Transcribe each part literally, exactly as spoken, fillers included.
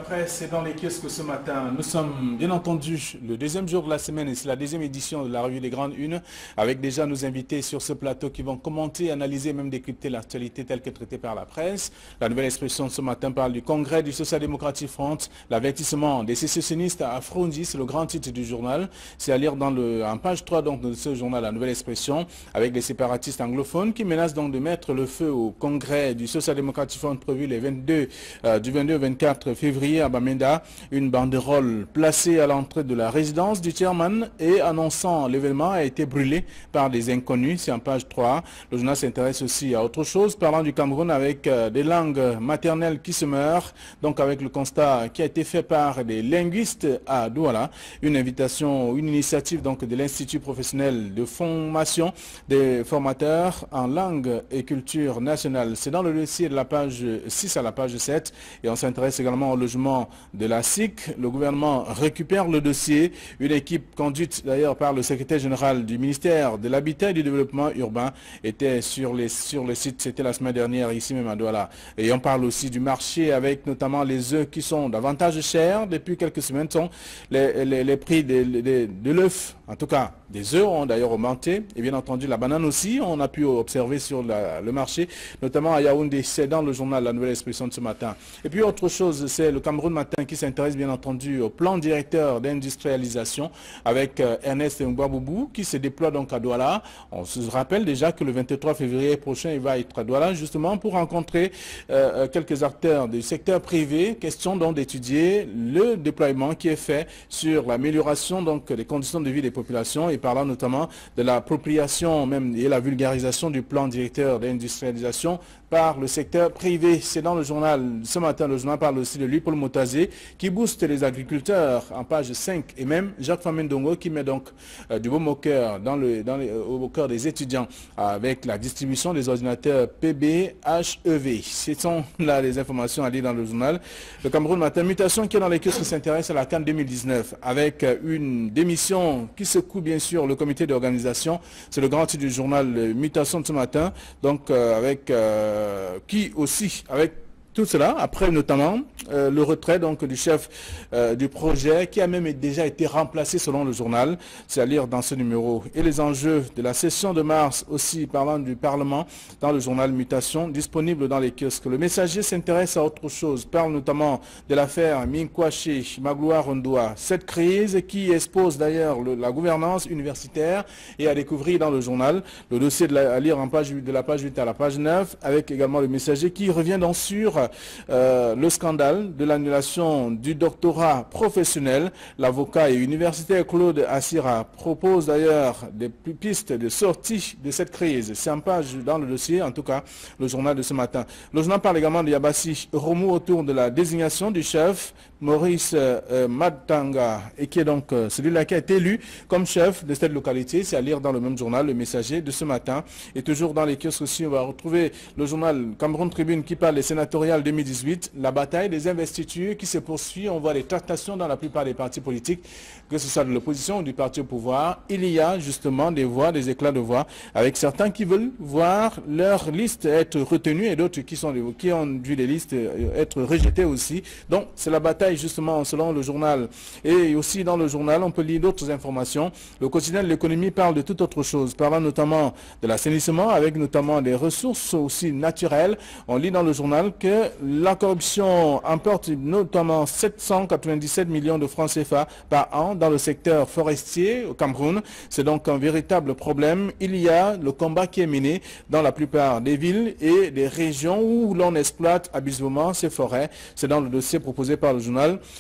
Après, c'est dans les kiosques ce matin. Nous sommes bien entendu le deuxième jour de la semaine et c'est la deuxième édition de la revue des Grandes Unes avec déjà nos invités sur ce plateau qui vont commenter, analyser, même décrypter l'actualité telle que traitée par la presse. La nouvelle expression de ce matin parle du congrès du Social-Démocratique Front, l'avertissement des sécessionnistes à Frondi, c'est le grand titre du journal. C'est à lire dans le, en page trois donc, de ce journal, la nouvelle expression, avec les séparatistes anglophones qui menacent donc de mettre le feu au congrès du Social-Démocratique Front prévu les vingt-deux, euh, du vingt-deux au vingt-quatre février à Bamenda, une banderole placée à l'entrée de la résidence du chairman et annonçant l'événement a été brûlée par des inconnus. C'est en page trois. Le journal s'intéresse aussi à autre chose, parlant du Cameroun avec euh, des langues maternelles qui se meurent, donc avec le constat qui a été fait par des linguistes à Douala, une invitation, une initiative donc de l'Institut professionnel de formation des formateurs en langue et culture nationale. C'est dans le dossier de la page six à la page sept et on s'intéresse également au logement de la S I C. Le gouvernement récupère le dossier. Une équipe conduite d'ailleurs par le secrétaire général du ministère de l'Habitat et du Développement urbain était sur, les, sur le site. C'était la semaine dernière ici même à Douala. Et on parle aussi du marché avec notamment les œufs qui sont davantage chers. Depuis quelques semaines, sont les, les, les prix de, de, de l'œuf, en tout cas des œufs ont d'ailleurs augmenté. Et bien entendu la banane aussi, on a pu observer sur la, le marché, notamment à Yaoundé. C'est dans le journal La Nouvelle Expression de ce matin. Et puis autre chose, c'est le Cameroun Matin qui s'intéresse bien entendu au plan directeur d'industrialisation avec euh, Ernest Ngwaboubou qui se déploie donc à Douala. On se rappelle déjà que le vingt-trois février prochain, il va être à Douala justement pour rencontrer euh, quelques acteurs du secteur privé. Question donc d'étudier le déploiement qui est fait sur l'amélioration donc des conditions de vie des populations et parlant notamment de l'appropriation même et la vulgarisation du plan directeur d'industrialisation par le secteur privé. C'est dans le journal, ce matin, le journal parle aussi de lui, Paul Motazé, qui booste les agriculteurs en page cinq, et même Jacques Famendongo qui met donc euh, du baume au cœur, dans le, dans les, au cœur des étudiants avec la distribution des ordinateurs P B H E V. Ce sont là les informations à lire dans le journal. Le Cameroun Matin, mutation qui est dans les kiosques qui s'intéresse à la CAN deux mille dix-neuf avec euh, une démission qui secoue bien sûr le comité d'organisation. C'est le grand titre du journal euh, Mutation de ce matin, donc euh, avec... Euh, qui aussi, avec tout cela, après notamment euh, le retrait donc du chef euh, du projet qui a même déjà été remplacé selon le journal, c'est à lire dans ce numéro. Et les enjeux de la session de mars aussi parlant du Parlement dans le journal Mutation, disponible dans les kiosques. Le Messager s'intéresse à autre chose, parle notamment de l'affaire Minkwaché, Magloire Rondoa. Cette crise qui expose d'ailleurs la gouvernance universitaire et à découvrir dans le journal. Le dossier de la, à lire en page, de la page huit à la page neuf avec également le Messager qui revient donc sur Euh, le scandale de l'annulation du doctorat professionnel. L'avocat et universitaire Claude Assira propose d'ailleurs des pistes de sortie de cette crise. C'est en page dans le dossier, en tout cas, le journal de ce matin. Le journal parle également de Yabassi, remous autour de la désignation du chef Maurice euh, Matanga, et qui est donc euh, celui-là qui a été élu comme chef de cette localité. C'est à lire dans le même journal, le Messager de ce matin. Et toujours dans les kiosques aussi, on va retrouver le journal Cameroun Tribune qui parle des sénatoriales deux mille dix-huit, la bataille des investitures qui se poursuit. On voit des tractations dans la plupart des partis politiques, que ce soit de l'opposition ou du parti au pouvoir. Il y a justement des voix, des éclats de voix, avec certains qui veulent voir leur liste être retenue et d'autres qui, sont, qui ont vu les listes être rejetées aussi. Donc c'est la bataille justement selon le journal. Et aussi dans le journal, on peut lire d'autres informations. Le quotidien de l'économie parle de toute autre chose, parlant notamment de l'assainissement, avec notamment des ressources aussi naturelles. On lit dans le journal que la corruption emporte notamment sept cent quatre-vingt-dix-sept millions de francs C F A par an dans le secteur forestier au Cameroun. C'est donc un véritable problème. Il y a le combat qui est mené dans la plupart des villes et des régions où l'on exploite abusivement ces forêts. C'est dans le dossier proposé par le journal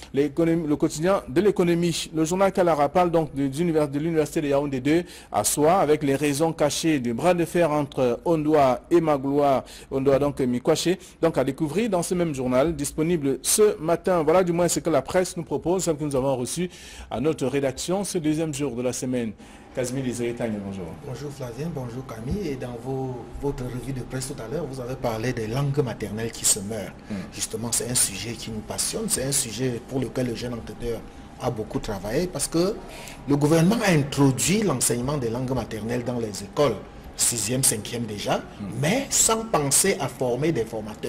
le quotidien de l'économie. Le journal Kalara parle donc de, de l'université de Yaoundé deux à Soie avec les raisons cachées du bras de fer entre Ondoa et Magloire, Ondoa donc Minkwaché, donc à découvrir dans ce même journal disponible ce matin. Voilà du moins ce que la presse nous propose, celle que nous avons reçue à notre rédaction ce deuxième jour de la semaine. Casimir Lizeritane, bonjour. Bonjour Flavien, bonjour Camille. Et dans vos, votre revue de presse tout à l'heure, vous avez parlé des langues maternelles qui se meurent. Mm. Justement, c'est un sujet qui nous passionne, c'est un sujet pour lequel le jeune enquêteur a beaucoup travaillé parce que le gouvernement a introduit l'enseignement des langues maternelles dans les écoles, sixième, cinquième déjà, mm. mais sans penser à former des formateurs.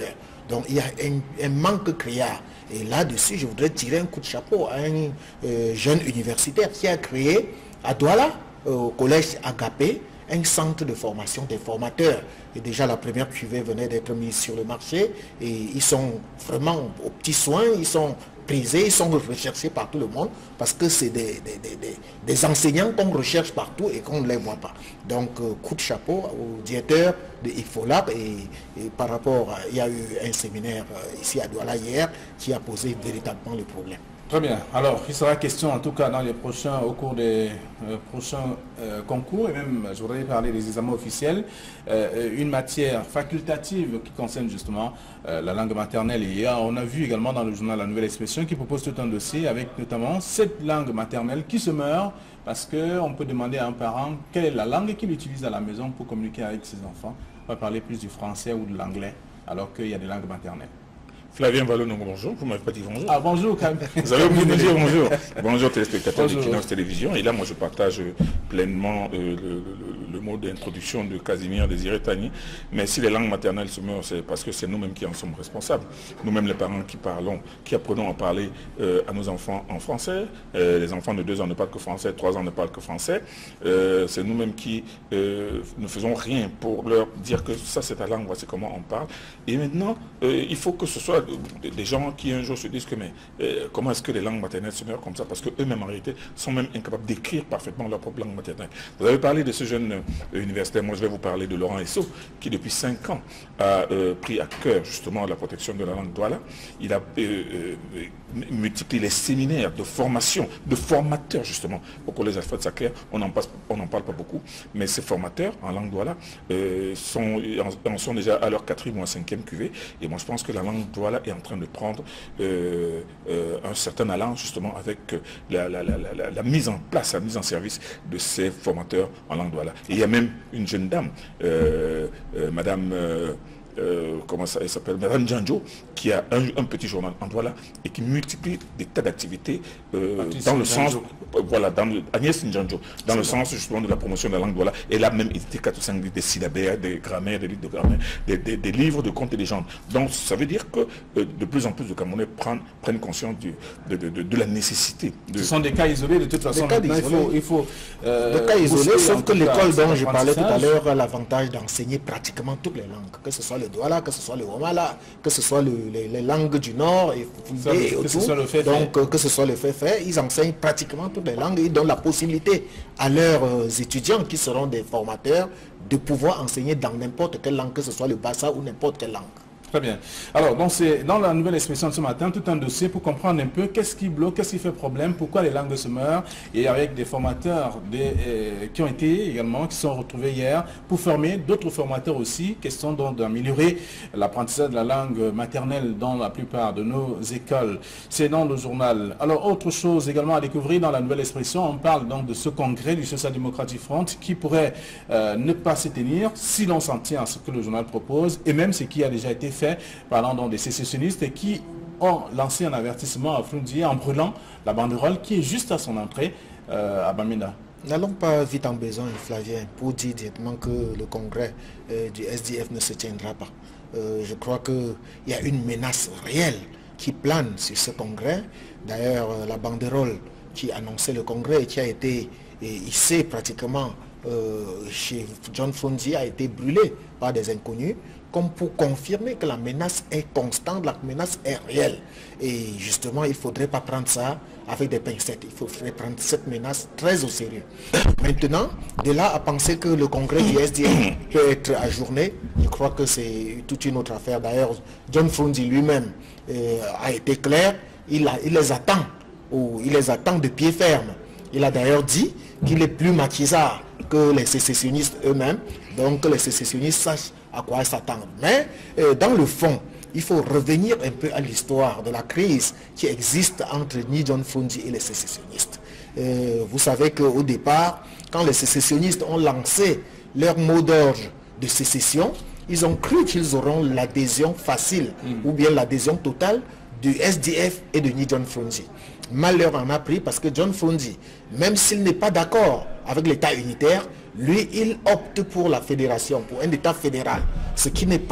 Donc il y a un, un manque créa. Et là-dessus, je voudrais tirer un coup de chapeau à un euh, jeune universitaire qui a créé à Douala, euh, au collège Agapé, un centre de formation des formateurs. Et déjà la première cuvée venait d'être mise sur le marché et ils sont vraiment aux petits soins, ils sont prisés, ils sont recherchés par tout le monde parce que c'est des, des, des, des, des enseignants qu'on recherche partout et qu'on ne les voit pas. Donc euh, coup de chapeau au directeur de IFOLAB et, et par rapport, à, il y a eu un séminaire euh, ici à Douala hier qui a posé véritablement le problème. Très bien. Alors, il sera question, en tout cas, dans les prochains, au cours des euh, prochains euh, concours, et même, je voudrais parler des examens officiels, euh, une matière facultative qui concerne justement euh, la langue maternelle. Et euh, on a vu également dans le journal La Nouvelle Expression qui propose tout un dossier avec notamment cette langue maternelle qui se meurt parce qu'on peut demander à un parent quelle est la langue qu'il utilise à la maison pour communiquer avec ses enfants. On va parler plus du français ou de l'anglais, alors qu'il y a des langues maternelles. Flavien Vallon, bonjour. Vous m'avez pas dit bonjour. Ah bonjour, quand même. Vous avez oublié de me dire bonjour. Bonjour téléspectateurs Bonjour. de Kinos Télévision. Et là, moi, je partage pleinement euh, le, le, le mot d'introduction de Casimir Désiré Tani. Mais si les langues maternelles se meurent, c'est parce que c'est nous-mêmes qui en sommes responsables. Nous-mêmes, les parents qui parlons, qui apprenons à parler euh, à nos enfants en français. Euh, les enfants de deux ans ne parlent que français, trois ans ne parlent que français. Euh, c'est nous-mêmes qui euh, ne faisons rien pour leur dire que ça, c'est ta langue, voici comment on parle. Et maintenant, euh, il faut que ce soit des gens qui un jour se disent que mais euh, comment est-ce que les langues maternelles se meurent comme ça, parce qu'eux-mêmes en réalité sont même incapables d'écrire parfaitement leur propre langue maternelle. Vous avez parlé de ce jeune euh, universitaire, moi je vais vous parler de Laurent Esso, qui depuis cinq ans a euh, pris à cœur justement la protection de la langue Douala. Il a euh, euh, multiplié les séminaires de formation, de formateurs justement au collège Alfred Saclair. On n'en parle pas beaucoup, mais ces formateurs en langue Douala euh, sont, en, en sont déjà à leur quatrième ou à cinquième cuvée, et moi je pense que la langue Douala est en train de prendre euh, euh, un certain allant justement avec la, la, la, la, la mise en place, la mise en service de ces formateurs en langue Douala. Et il y a même une jeune dame, euh, euh, Madame... Euh, Euh, comment ça s'appelle, Madame Djanjo, qui a un, un petit journal en Douala et qui multiplie des tas d'activités euh, dans le sens, euh, voilà, dans le, Agnès Djanjo, dans le sens justement de la promotion de la langue Douala. Elle a même édité quatre ou cinq livres, des syllabaires, des grammaires, des livres de grammaire, des, des, des livres de contes et légendes. Donc ça veut dire que euh, de plus en plus de Camerounais prennent, prennent conscience du, de, de, de, de la nécessité. De... Ce sont des cas isolés de toute façon. Des cas il faut, il faut euh, des cas isolés, sauf que l'école dont je parlais tout à l'heure a l'avantage d'enseigner pratiquement toutes les langues, que ce soit le Douala, que ce soit le Womala, que ce soit le, les, les langues du Nord et, ça, et que autour. Ce soit le fait donc fait. que ce soit le fait fait, ils enseignent pratiquement toutes les langues et ils donnent la possibilité à leurs euh, étudiants qui seront des formateurs de pouvoir enseigner dans n'importe quelle langue, que ce soit le Bassa ou n'importe quelle langue. Très bien. Alors, donc c'est dans la nouvelle expression de ce matin, tout un dossier pour comprendre un peu qu'est-ce qui bloque, qu'est-ce qui fait problème, pourquoi les langues se meurent, et avec des formateurs des, euh, qui ont été également, qui sont retrouvés hier, pour former d'autres formateurs aussi, question donc d'améliorer l'apprentissage de la langue maternelle dans la plupart de nos écoles. C'est dans le journal. Alors, autre chose également à découvrir dans la nouvelle expression, on parle donc de ce congrès du Social Democratic Front qui pourrait euh, ne pas se tenir si l'on s'en tient à ce que le journal propose, et même ce qui a déjà été fait, parlant donc des sécessionnistes qui ont lancé un avertissement à Frundi en brûlant la banderole qui est juste à son entrée euh, à Bamenda. N'allons pas vite en besoin, Flavien, pour dire directement que le congrès euh, du S D F ne se tiendra pas. Euh, je crois qu'il y a une menace réelle qui plane sur ce congrès. D'ailleurs, euh, la banderole qui annonçait le congrès et qui a été hissée pratiquement euh, chez John Frundi a été brûlée par des inconnus, comme pour confirmer que la menace est constante, la menace est réelle. Et justement, il ne faudrait pas prendre ça avec des pincettes. Il faudrait prendre cette menace très au sérieux. Maintenant, de là à penser que le congrès du S D F peut être ajourné, je crois que c'est toute une autre affaire. D'ailleurs, John Frundi lui-même euh, a été clair, il, a, il les attend, ou il les attend de pied ferme. Il a d'ailleurs dit qu'il est plus maquisard que les sécessionnistes eux-mêmes, donc que les sécessionnistes sachent à quoi s'attendre. Mais euh, dans le fond, il faut revenir un peu à l'histoire de la crise qui existe entre Ni John Frundi et les sécessionnistes. Euh, vous savez qu'au départ, quand les sécessionnistes ont lancé leur mot d'ordre de sécession, ils ont cru qu'ils auront l'adhésion facile mmh. ou bien l'adhésion totale du S D F et de Ni John Frundi. Malheur en a pris parce que John Frundi, même s'il n'est pas d'accord avec l'État unitaire, lui, il opte pour la fédération, pour un État fédéral, ce qui n'est pas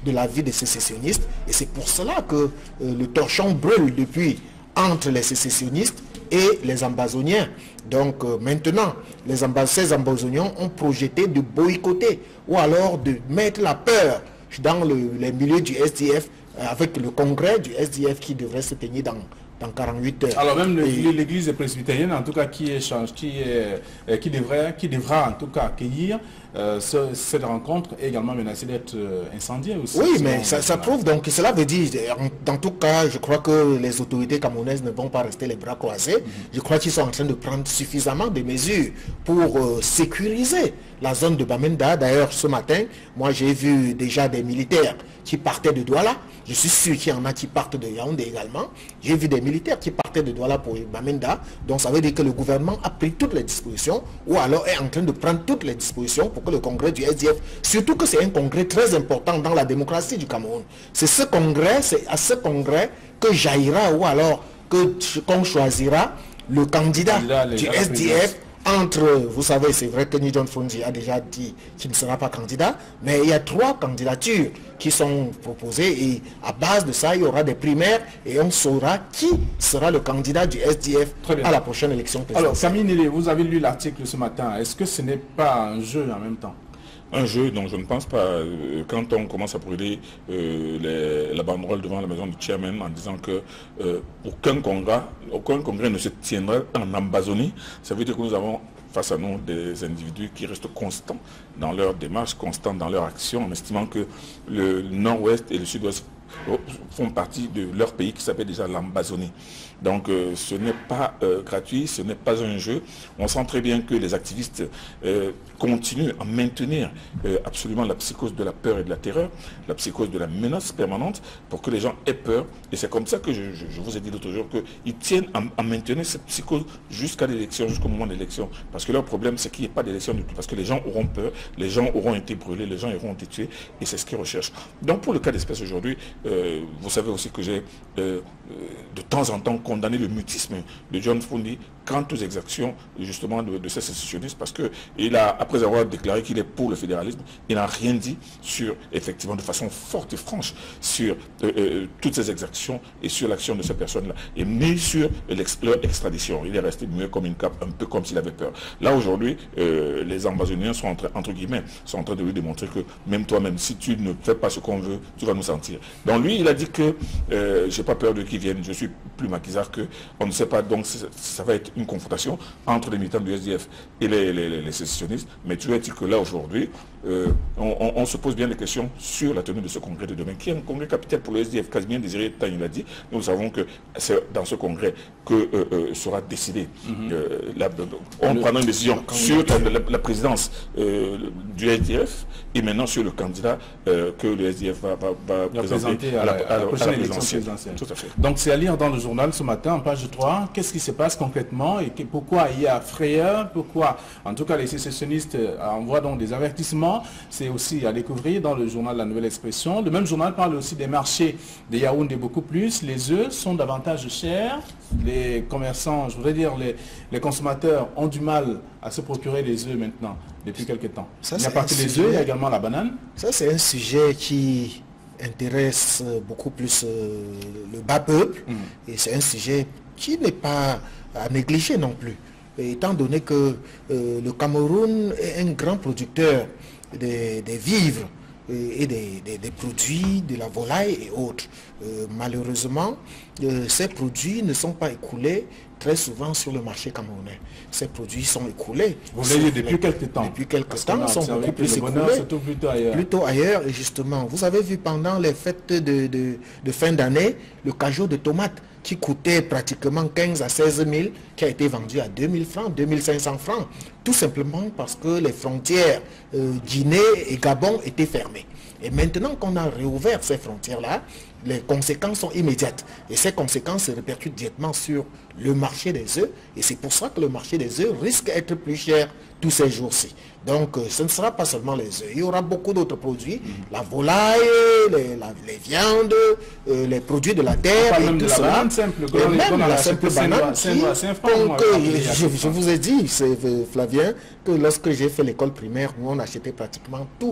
de la vie des sécessionnistes. Et c'est pour cela que euh, le torchon brûle depuis entre les sécessionnistes et les ambazoniens. Donc euh, maintenant, les ambas ces ambazoniens ont projeté de boycotter ou alors de mettre la peur dans le, les milieux du S D F euh, avec le congrès du S D F qui devrait se tenir dans, dans quarante-huit heures. Alors même l'église presbytérienne, en tout cas, qui, échange, qui, est, qui, devrait, qui devra en tout cas accueillir euh, ce, cette rencontre est également menacée d'être euh, incendiée aussi. Oui, mais ça, ça prouve donc, cela veut dire, en, en tout cas, je crois que les autorités camerounaises ne vont pas rester les bras croisés. Mm-hmm. Je crois qu'ils sont en train de prendre suffisamment de mesures pour euh, sécuriser la zone de Bamenda. D'ailleurs, ce matin, moi j'ai vu déjà des militaires qui partaient de Douala. Je suis sûr qu'il y en a qui partent de Yaoundé également. J'ai vu des militaires qui partaient de Douala pour Bamenda. Donc ça veut dire que le gouvernement a pris toutes les dispositions ou alors est en train de prendre toutes les dispositions pour que le congrès du S D F, surtout que c'est un congrès très important dans la démocratie du Cameroun. C'est ce congrès, c'est à ce congrès que jaillira ou alors que qu'on choisira le candidat, candidat du S D F. Entre, vous savez, c'est vrai que Nidjon Fonzi a déjà dit qu'il ne sera pas candidat, mais il y a trois candidatures qui sont proposées et à base de ça, il y aura des primaires et on saura qui sera le candidat du S D F à la prochaine élection présidentielle. Alors, Camille Nélé, vous avez lu l'article ce matin. Est-ce que ce n'est pas un jeu en même temps? Un jeu dont je ne pense pas, quand on commence à brûler euh, les, la banderole devant la maison du chairman en disant que euh, aucun congrès, aucun congrès ne se tiendra en Ambazonie, ça veut dire que nous avons face à nous des individus qui restent constants dans leur démarche, constants dans leur action, en estimant que le nord-ouest et le sud-ouest font partie de leur pays qui s'appelle déjà l'Ambazonie. Donc euh, ce n'est pas euh, gratuit, ce n'est pas un jeu. On sent très bien que les activistes euh, continuent à maintenir euh, absolument la psychose de la peur et de la terreur, la psychose de la menace permanente pour que les gens aient peur. Et c'est comme ça que je, je, je vous ai dit l'autre jour qu'ils tiennent à, à maintenir cette psychose jusqu'à l'élection, jusqu'au moment de l'élection. Parce que leur problème, c'est qu'il n'y ait pas d'élection du tout. Parce que les gens auront peur, les gens auront été brûlés, les gens auront été tués. Et c'est ce qu'ils recherchent. Donc pour le cas d'espèce aujourd'hui, euh, vous savez aussi que j'ai euh, de temps en temps condamné le mutisme de John Fundi quant aux exactions justement de, de ces sécessionnistes, parce que il a, après avoir déclaré qu'il est pour le fédéralisme, il n'a rien dit sur, effectivement, de façon forte et franche, sur euh, euh, toutes ces exactions et sur l'action de ces personnes-là, et ni sur l'ex, leur extradition. Il est resté mieux comme une cape, un peu comme s'il avait peur. Là aujourd'hui, euh, les ambazoniens sont en train, entre guillemets, sont en train de lui démontrer que même toi-même, si tu ne fais pas ce qu'on veut, tu vas nous sentir. Donc lui, il a dit que euh, j'ai pas peur de qui vienne, je suis plus maquisard que on ne sait pas, donc ça va être une confrontation entre les militants du S D F et les, les, les, les sécessionnistes, mais tu as dit que là aujourd'hui, euh, on, on, on se pose bien des questions sur la tenue de ce congrès de demain, qui est un congrès capital pour le S D F, Casimir Désiré Tang, il a dit. Nous savons que c'est dans ce congrès que euh, euh, sera décidé, mm-hmm. euh, la, on le, prendra une décision sur la, la, la présidence euh, du S D F et maintenant sur le candidat euh, que le S D F va, va, va présenter à la, à la, à la prochaine élection présidentielle. Tout à fait. Donc c'est à lire dans le journal ce matin, en page trois, qu'est-ce qui se passe concrètement et que, pourquoi il y a frayeur, pourquoi en tout cas les sécessionnistes envoient donc des avertissements, c'est aussi à découvrir dans le journal La Nouvelle Expression. Le même journal parle aussi des marchés de Yaoundé beaucoup plus, les œufs sont davantage chers, les commerçants, je voudrais dire les, les consommateurs ont du mal à se procurer des œufs maintenant, depuis quelques temps. Ça, il y a partie des œufs, il y a également la banane. Ça c'est un sujet qui intéresse beaucoup plus euh, le bas peuple, mmh. et c'est un sujet qui n'est pas à négliger non plus, et étant donné que euh, le Cameroun est un grand producteur des, des vivres et, et des, des, des produits, de la volaille et autres. Euh, malheureusement, euh, ces produits ne sont pas écoulés très souvent sur le marché camerounais. Ces produits sont écoulés. Vous voulez dire depuis quelques temps Depuis quelques temps, ils sont beaucoup plus écoulés. Plutôt ailleurs. Plutôt ailleurs, et justement. Vous avez vu pendant les fêtes de, de, de fin d'année, le cajot de tomates qui coûtait pratiquement quinze à seize mille, qui a été vendu à deux mille francs, deux mille cinq cents francs. Tout simplement parce que les frontières euh, Guinée et Gabon étaient fermées. Et maintenant qu'on a réouvert ces frontières-là, les conséquences sont immédiates. Et ces conséquences se répercutent directement sur le marché des œufs. Et c'est pour ça que le marché des œufs risque d'être plus cher tous ces jours-ci. Donc, euh, ce ne sera pas seulement les œufs. Il y aura beaucoup d'autres produits. Mmh. La volaille, les, la, les viandes, euh, les produits de la terre, et tout cela. Et même la simple banane. Donc, je, je vous ai dit, Flavien, que lorsque j'ai fait l'école primaire, nous on achetait pratiquement tout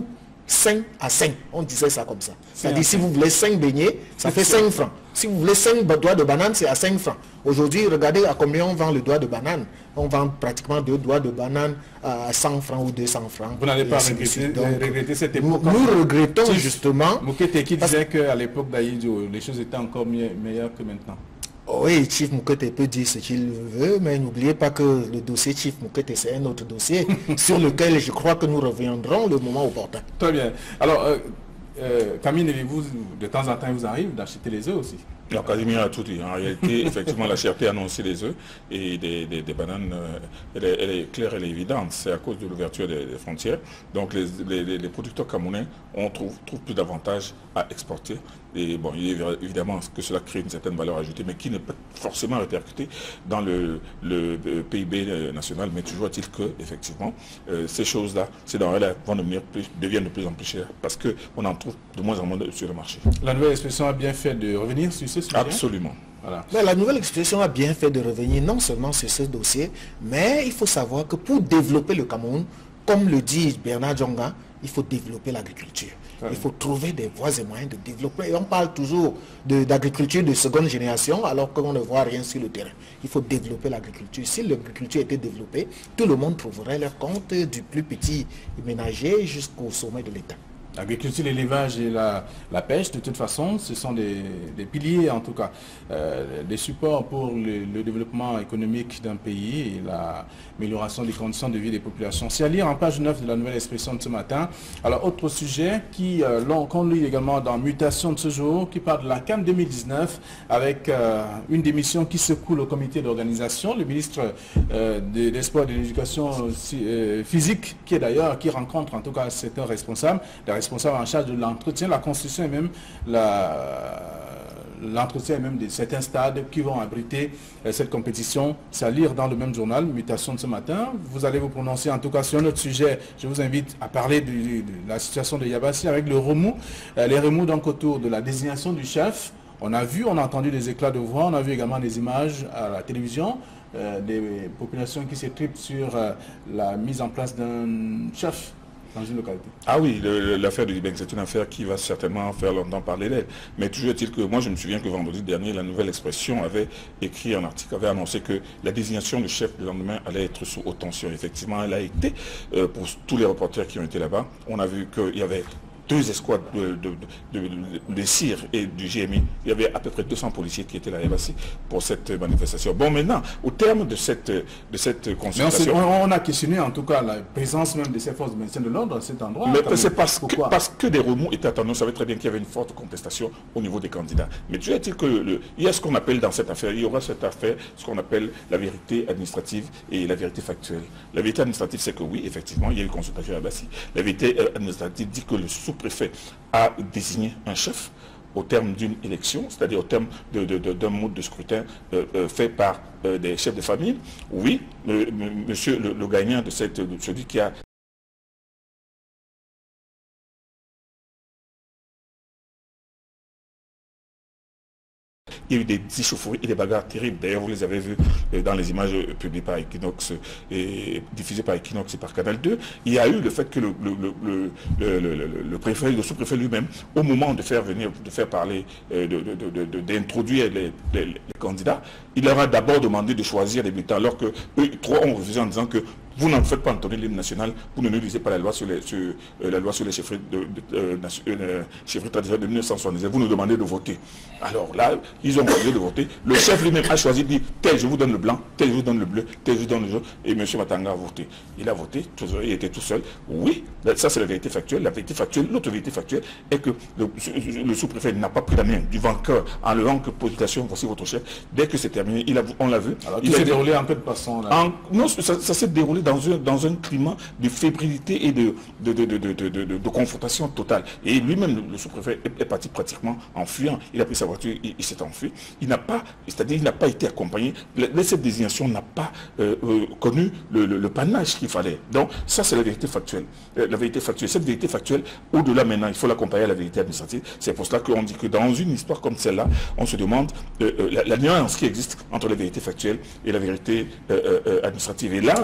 cinq à cinq. On disait ça comme ça. C'est-à-dire si vous voulez cinq beignets, ça fait cinq francs. Si vous voulez cinq doigts de banane, c'est à cinq francs. Aujourd'hui, regardez à combien on vend le doigt de banane. On vend pratiquement deux doigts de banane à cent francs ou deux cents francs. Vous n'allez pas regretter, regretter cette nous, époque. nous regrettons justement... Moukete qui disait qu'à l'époque d'Aïdjo, les choses étaient encore mieux, meilleures que maintenant. Oui, Chief Moukete peut dire ce qu'il veut, mais n'oubliez pas que le dossier Chief Moukete, c'est un autre dossier sur lequel je crois que nous reviendrons le moment opportun. Très bien. Alors, euh, euh, Camille, vous, de temps en temps, il vous arrive d'acheter les œufs aussi? Alors, Casimir a tout dit. En réalité, effectivement, la cherté a annoncé les œufs et des, des, des bananes, euh, elle, est, elle est claire, elle est évidente. C'est à cause de l'ouverture des, des frontières. Donc, les, les, les producteurs camerounais on trouve, trouvent plus d'avantages à exporter. Et bon, il est évidemment que cela crée une certaine valeur ajoutée, mais qui n'est pas forcément répercutée dans le, le, le P I B national. Mais toujours est-il que, effectivement, euh, ces choses-là, ces denrées-là vont devenir plus, deviennent de plus en plus chères parce qu'on en trouve de moins en moins sur le marché. La nouvelle expression a bien fait de revenir sur ce sujet. Absolument. Voilà. Mais la nouvelle expression a bien fait de revenir non seulement sur ce dossier, mais il faut savoir que pour développer le Cameroun, comme le dit Bernard Djonga, il faut développer l'agriculture. Ouais. Il faut trouver des voies et moyens de développer. Et on parle toujours d'agriculture de, de seconde génération alors qu'on ne voit rien sur le terrain. Il faut développer l'agriculture. Si l'agriculture était développée, tout le monde trouverait leur compte du plus petit ménager jusqu'au sommet de l'État. L'agriculture, l'élevage et la, la pêche, de toute façon, ce sont des, des piliers, en tout cas, euh, des supports pour le, le développement économique d'un pays et l'amélioration des conditions de vie des populations. C'est à lire en page neuf de la nouvelle expression de ce matin. Alors, autre sujet qui, euh, qu'on lit également dans Mutation de ce jour, qui parle de la CAN deux mille dix-neuf, avec euh, une démission qui secoue le comité d'organisation, le ministre euh, des de Sports et de l'Éducation euh, physique, qui est d'ailleurs, qui rencontre en tout cas certains responsables, responsable en charge de l'entretien, la construction et même l'entretien même de certains stades qui vont abriter euh, cette compétition. C'est à lire dans le même journal, Mutation de ce matin. Vous allez vous prononcer en tout cas sur notre sujet. Je vous invite à parler de, de, de la situation de Yabassi avec le remous. Euh, les remous donc autour de la désignation du chef. On a vu, on a entendu des éclats de voix, on a vu également des images à la télévision, euh, des populations qui s'étripent sur euh, la mise en place d'un chef dans une localité. Ah oui, l'affaire de Libeng, c'est une affaire qui va certainement faire longtemps parler d'elle. Mais toujours est-il que moi, je me souviens que vendredi dernier, la Nouvelle Expression avait écrit un article, avait annoncé que la désignation du chef le lendemain allait être sous haute tension. Effectivement, elle a été, euh, pour tous les reporters qui ont été là-bas, on a vu qu'il y avait deux escouades de, de, de, de, de C I R et du G M I. Il y avait à peu près deux cents policiers qui étaient là pour cette manifestation. Bon, maintenant, au terme de cette, de cette consultation... Mais on, on a questionné en tout cas la présence même de ces forces de maintien de l'ordre à cet endroit. Mais c'est parce que, parce que des remous étaient attendus. On savait très bien qu'il y avait une forte contestation au niveau des candidats. Mais tu sais-t-il que le, il y a ce qu'on appelle dans cette affaire, il y aura cette affaire, ce qu'on appelle la vérité administrative et la vérité factuelle. La vérité administrative, c'est que oui, effectivement, il y a eu une consultation à Bassi. La vérité administrative dit que le sous-préfet a désigné un chef au terme d'une élection, c'est-à-dire au terme d'un de, de, de, mode de scrutin euh, euh, fait par euh, des chefs de famille. Oui, le, monsieur le, le gagnant de cette, de celui qui a il y a eu des échauffourées et des bagarres terribles. D'ailleurs, vous les avez vus dans les images publiées par Equinox et diffusées par Equinox et par Canal deux. Il y a eu le fait que le, le, le, le, le, le, le préfet, le sous-préfet lui-même, au moment de faire venir, de faire parler, d'introduire les, les, les candidats, il leur a d'abord demandé de choisir des bulletins, alors que eux trois ont refusé en disant que vous n'en faites pas entendre l'hymne national, vous ne lisez pas la loi sur les, sur, euh, la loi sur les chefferies, de, de, euh, euh, chefferies traditionnelles de mille neuf cent soixante-dix-sept, vous nous demandez de voter. Alors là, ils ont refusé de voter. Le chef lui-même a choisi de dire, tel je vous donne le blanc, tel je vous donne le bleu, tel je vous donne le jaune, et M. Matanga a voté. Il a voté, il était tout seul. Oui, ça c'est la vérité factuelle. La vérité factuelle, l'autre vérité factuelle est que le, le sous-préfet n'a pas pris la main du vainqueur en levant que position, voici votre chef. Dès que c'est terminé, il a, on l'a vu. Alors, il s'est déroulé un peu de façon là. En, non, ça, ça s'est déroulé dans un, dans un climat de fébrilité et de, de, de, de, de, de, de, de confrontation totale. Et lui-même, le, le sous-préfet, est, est parti pratiquement en fuyant. Il a pris sa voiture, il, il s'est enfui. Il n'a pas, c'est-à-dire il n'a pas été accompagné. Le, cette désignation n'a pas euh, euh, connu le, le, le panache qu'il fallait. Donc ça, c'est la vérité factuelle. Euh, la vérité factuelle. Cette vérité factuelle, au-delà maintenant, il faut l'accompagner à la vérité administrative. C'est pour cela qu'on dit que dans une histoire comme celle-là, on se demande euh, euh, la, la nuance qui existe entre la vérité factuelle et la vérité euh, euh, administrative. Et là, alors, je peux vous dire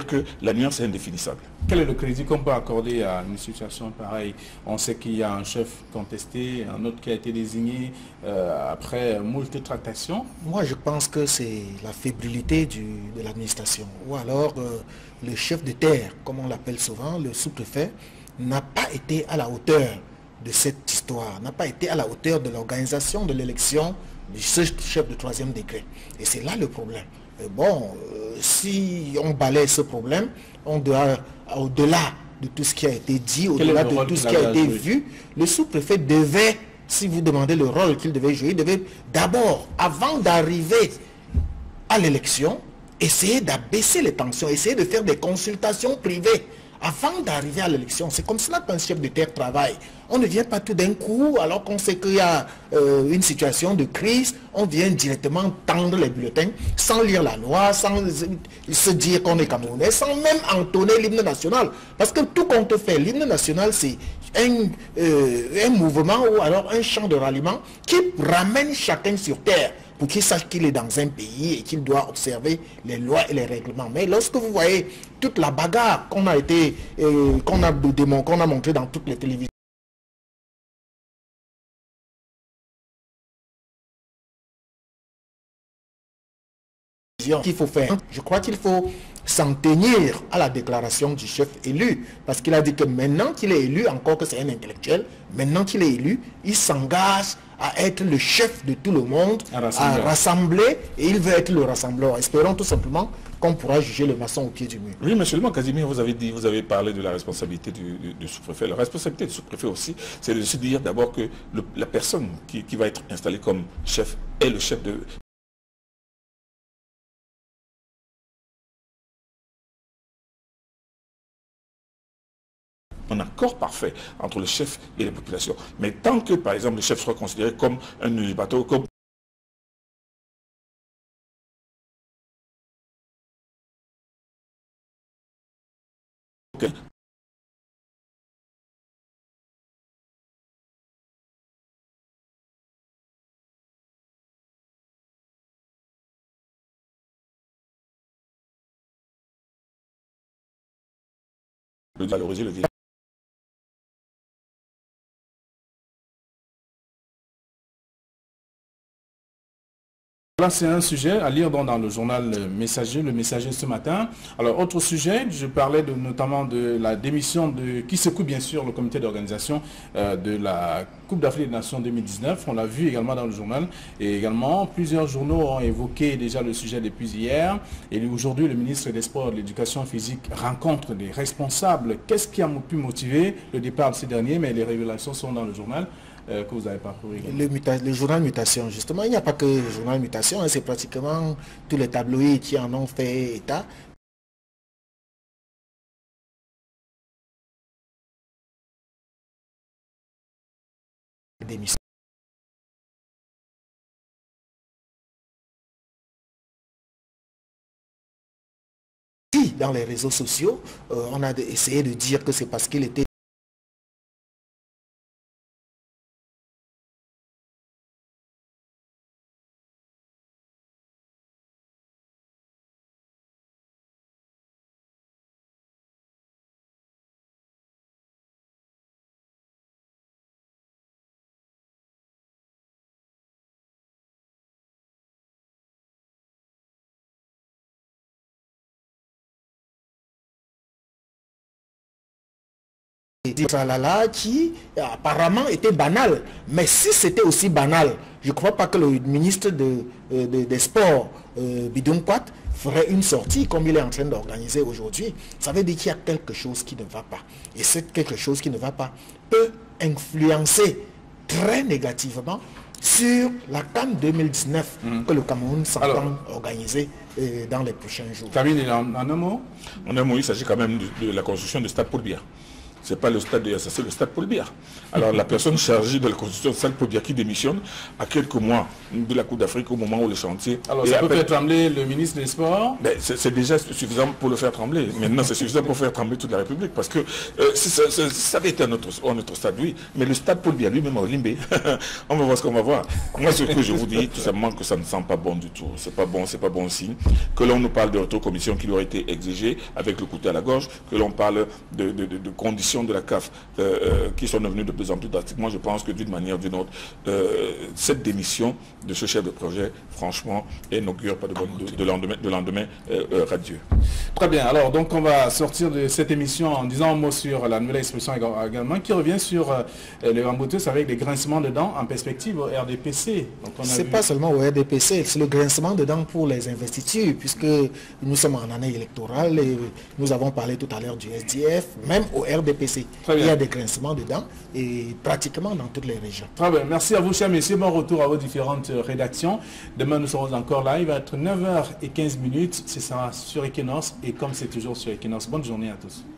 dire que la nuance est indéfinissable. Quel est le crédit qu'on peut accorder à une situation pareille? On sait qu'il y a un chef contesté, un autre qui a été désigné euh, après moult tractations. Moi, je pense que c'est la fébrilité du, de l'administration. Ou alors, euh, le chef de terre, comme on l'appelle souvent, le sous-préfet, n'a pas été à la hauteur de cette histoire, n'a pas été à la hauteur de l'organisation de l'élection de ce chef de troisième degré. Et c'est là le problème. Et bon, euh, si on balaye ce problème, on doit, au-delà de tout ce qui a été dit, au-delà de tout ce qui a été vu, le sous-préfet devait, si vous demandez le rôle qu'il devait jouer, il devait d'abord, avant d'arriver à l'élection, essayer d'abaisser les tensions, essayer de faire des consultations privées avant d'arriver à l'élection. C'est comme cela qu'un chef de terre travaille. On ne vient pas tout d'un coup, alors qu'on sait qu'il y a euh, une situation de crise, on vient directement tendre les bulletins sans lire la loi, sans se dire qu'on est Camerounais, sans même entonner l'hymne national. Parce que tout compte fait, l'hymne national, c'est un, euh, un mouvement ou alors un chant de ralliement qui ramène chacun sur terre, pour qu'il sache qu'il est dans un pays et qu'il doit observer les lois et les règlements. Mais lorsque vous voyez toute la bagarre qu'on a été, euh, qu'on a, qu'on a montré dans toutes les télévisions, qu'il faut faire, je crois qu'il faut s'en tenir à la déclaration du chef élu, parce qu'il a dit que maintenant qu'il est élu, encore que c'est un intellectuel, maintenant qu'il est élu, il s'engage à être le chef de tout le monde, à rassembler. à rassembler, et il veut être le rassembleur. Espérons tout simplement qu'on pourra juger le maçon au pied du mur. Oui, mais seulement, Casimir, vous avez dit, vous avez parlé de la responsabilité du, du, du sous-préfet. La responsabilité du sous-préfet aussi, c'est de se dire d'abord que le, la personne qui, qui va être installée comme chef est le chef de... un accord parfait entre le chef et les populations. Mais tant que, par exemple, le chef soit considéré comme un bateau, comme okay. Le valoriser le village. Là, c'est un sujet à lire dans, dans le journal Messager, le Messager ce matin. Alors, autre sujet, je parlais de, notamment de la démission de qui secoue bien sûr le comité d'organisation euh, de la Coupe d'Afrique des Nations deux mille dix-neuf. On l'a vu également dans le journal. Et également, plusieurs journaux ont évoqué déjà le sujet depuis hier. Et aujourd'hui, le ministre des Sports et de l'Éducation physique rencontre des responsables. Qu'est-ce qui a pu motiver le départ de ces derniers? Mais les révélations sont dans le journal. Euh, que vous avez parcouru. Le, le journal Mutation, justement, il n'y a pas que le journal Mutation, hein, c'est pratiquement tous les tabloïds qui en ont fait état. Démission. Dans les réseaux sociaux, euh, on a essayé de dire que c'est parce qu'il était tralala qui apparemment était banal. Mais si c'était aussi banal, je ne crois pas que le ministre de, de, des Sports, euh, Bidon Quat, ferait une sortie comme il est en train d'organiser aujourd'hui. Ça veut dire qu'il y a quelque chose qui ne va pas. Et cette quelque chose qui ne va pas peut influencer très négativement sur la CAN deux mille dix-neuf mmh. que le Cameroun s'entend organiser euh, dans les prochains jours. Camille, en, en un mot En un mot, il s'agit quand même de, de la construction de stade Paul Biya. c'est pas le stade de Yassa, c'est le stade Paul Biya. Alors la personne chargée de la construction du stade Paul Biya qui démissionne à quelques mois de la Coupe d'Afrique au moment où le chantier... Alors ça peut faire trembler le ministre des Sports? C'est déjà suffisant pour le faire trembler. Maintenant, c'est suffisant pour faire trembler toute la République. Parce que euh, ça, ça, ça avait été à notre, à notre stade, oui. Mais le stade Paul Biya lui-même à Olimbe, on va voir ce qu'on va voir. Moi, ce que je vous dis, tout simplement que ça ne sent pas bon du tout. C'est pas bon, c'est pas bon signe. Que l'on nous parle de rétrocommission qui leur a été exigée avec le couteau à la gorge, que l'on parle de, de, de, de conditions de la C A F euh, euh, qui sont devenues de plus en plus drastiques. Moi, je pense que d'une manière ou d'une autre, euh, cette démission de ce chef de projet, franchement, elle n'augure pas de, bon, de, de lendemain, de lendemain euh, euh, radieux. Très bien. Alors, donc, on va sortir de cette émission en disant un mot sur la nouvelle expression également, qui revient sur euh, les rembourseurs avec des grincements de dents en perspective au R D P C. C'est pas seulement au R D P C, c'est le grincement de dents pour les investitures, puisque nous sommes en année électorale et nous avons parlé tout à l'heure du S D F, même au R D P C. Il y a des grincements de dents et pratiquement dans toutes les régions. Très bien. Merci à vous, chers messieurs. Bon retour à vos différentes rédactions. Demain, nous serons encore là. Il va être neuf heures quinze minutes. C'est ça sur Equinox. Et comme c'est toujours sur Equinox, bonne journée à tous.